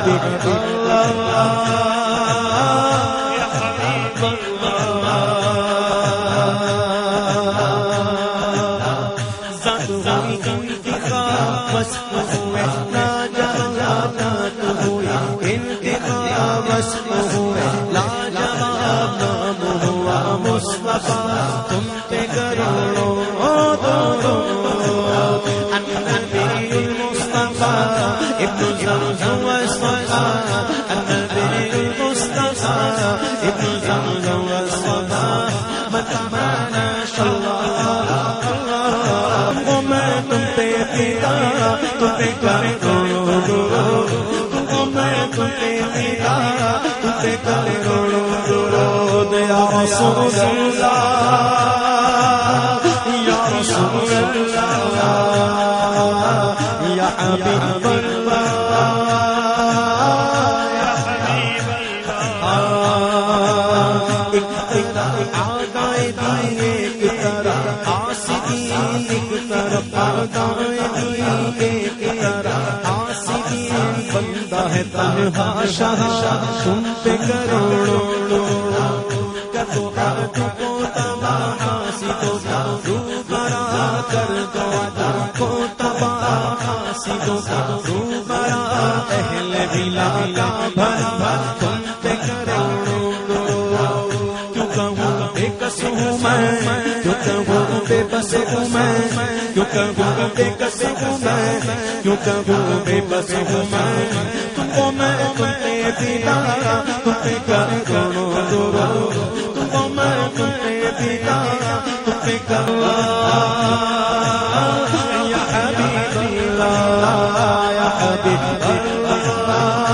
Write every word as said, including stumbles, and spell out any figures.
حبیب اللہ یا حبیب اللہ ذات ہوئی انتخاب بس ہوئے لا جوابات ہوئے انتخاب بس ہوئے لا جواب نام ہوا مصطفیٰ تم پہ کروڑوں درود النبی المصطفیٰ ابن زمزم والصفا النبی المصطفیٰ ابن زمزم والصفا متمنى اللہ وہ میں تم پہ پیدا تم پہ کروڑوں درود وہ میں تم پہ پیدا تم پہ کروڑوں درود یا رسول اللہ یا رسول اللہ یا حبیب اللہ یا حبیب اللہ ایک طرف آگائے دیے ایک طرف آسدی ایک طرف آگائے دیے ایک طرف آسدی بندہ ہے تنہا شاہ تم پہ کروڑوں کتو عبد کو تباہ آسدوں کا روبرا کر دو عبد کو تباہ آسدوں کا روبرا اہل بلا کا بھلا تم پہ کروڑوں کیوں کہوں بے کس ہوں میں کیوں کہوں بے بس ہوں میں کیوں کہوں بے کس ہوں میں کیوں کہوں بے بس ہوں میں تم کو میں تم پہ پیدا تم پہ کروڑوں درود تم کو میں تم پہ پیدا تم پہ کروڑوں یا حبیب اللہ یا حبیب اللہ